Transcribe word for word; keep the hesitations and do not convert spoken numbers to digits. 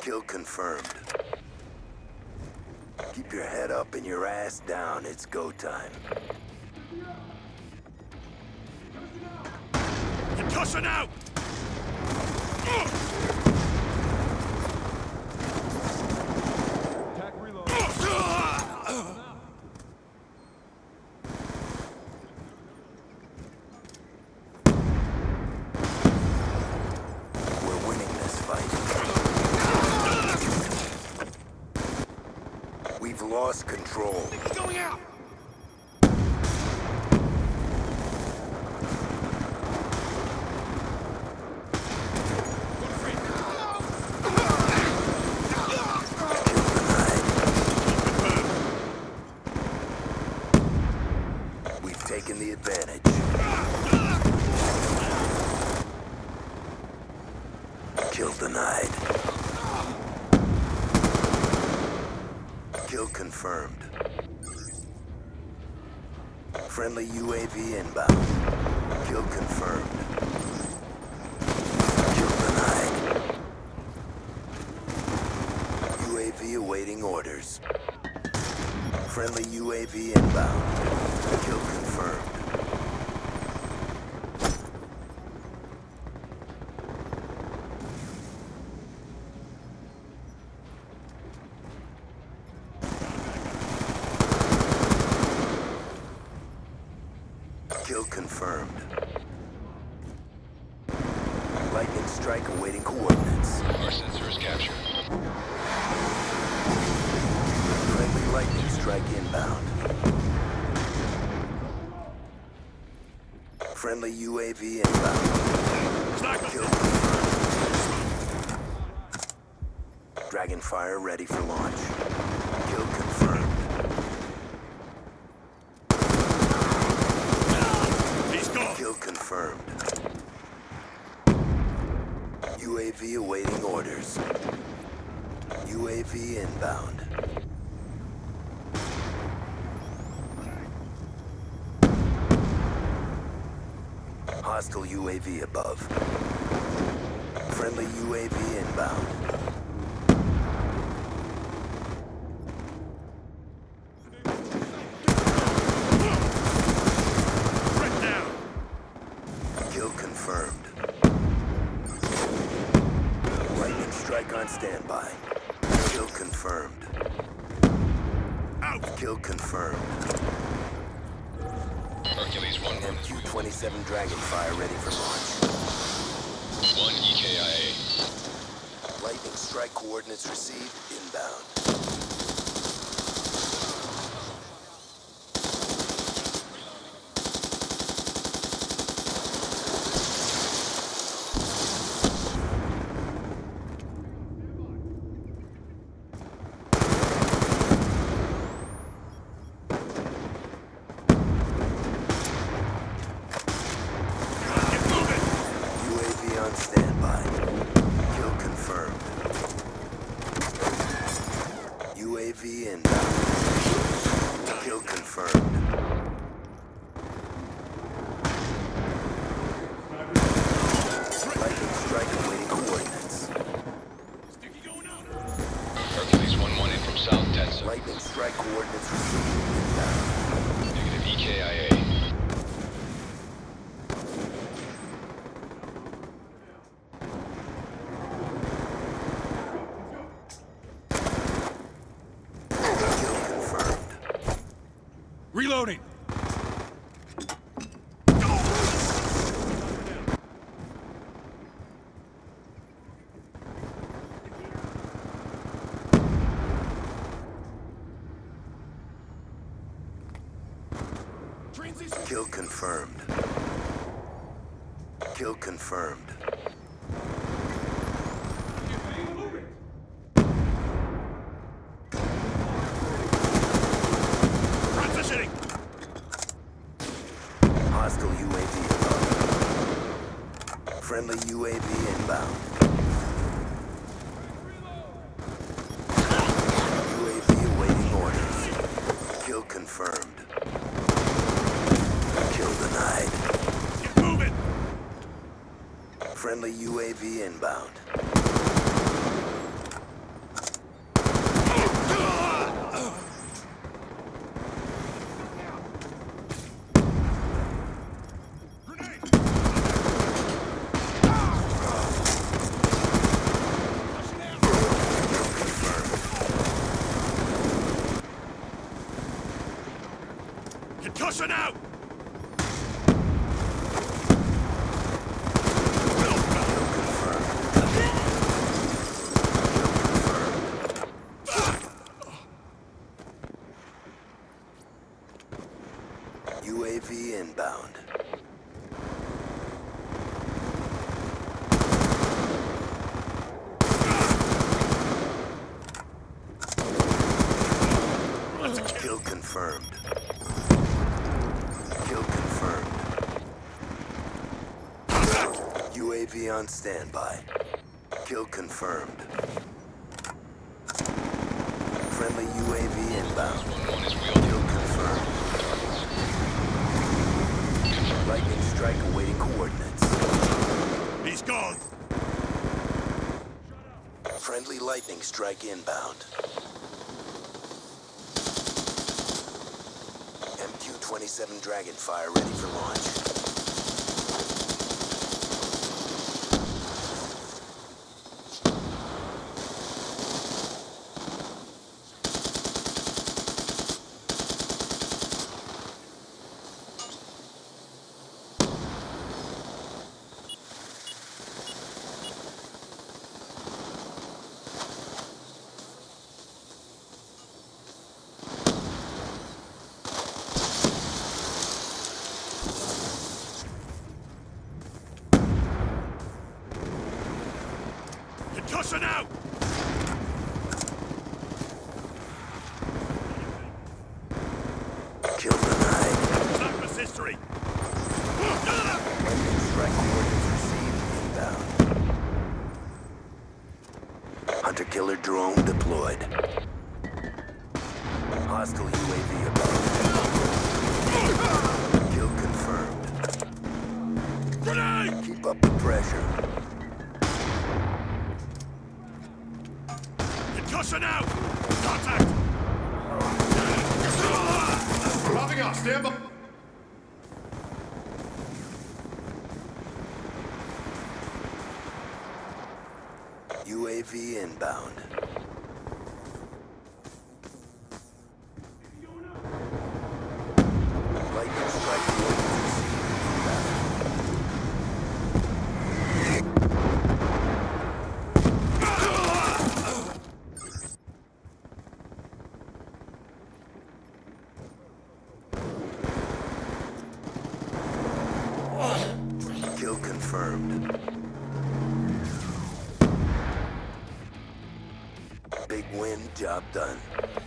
Kill confirmed. Keep your head up and your ass down. It's go time. Concussion out! Attack reload. We're winning this fight. We've lost control. Going out! Taking the advantage. Kill denied. Kill confirmed. Friendly U A V inbound. Kill confirmed. Kill denied. U A V awaiting orders. Friendly U A V inbound. Kill confirmed. Kill confirmed. Lightning strike awaiting coordinates. Our sensor is captured. Friendly lightning strike inbound. Friendly U A V inbound. Kill confirmed. Dragonfire ready for launch. Kill confirmed. He's gone. Kill confirmed. U A V awaiting orders. U A V inbound. Hostile U A V above. Friendly U A V inbound. Threat down. Kill confirmed. Lightning strike on standby. Kill confirmed. Out. Kill confirmed. Hercules one one. M Q twenty-seven Dragonfire ready for launch. One E K I A. Lightning strike coordinates received inbound. On standby. Kill confirmed. U A V inbound. Kill confirmed. Lightning strike awaiting coordinates. Hercules one one in from South Tensa. Lightning strike coordinates received inbound. Negative E K I A. Reloading. Kill confirmed. Kill confirmed. Transitioning. Hostile U A V above. Friendly U A V inbound. U A V awaiting orders. Kill confirmed. Kill denied. Get moving. Friendly U A V inbound. Concussion out! U A V inbound. Kill confirmed. Kill confirmed. U A V on standby. Kill confirmed. Friendly U A V inbound. one one is wheeled. Kill confirmed. Confirmed. Lightning strike awaiting coordinates. He's gone! Friendly lightning strike inbound. M Q twenty-seven Dragonfire ready for launch. Concussion out! Kill denied. Darkness history! Lightning strike coordinates received inbound. Hunter killer drone deployed. Hostile U A V above. Kill confirmed. Grenade! Keep up the pressure. Concussion out! Contact! Dropping off, stand by. U A V inbound. Lightning strike coordinates received inbound. Kill confirmed. Big win, job done.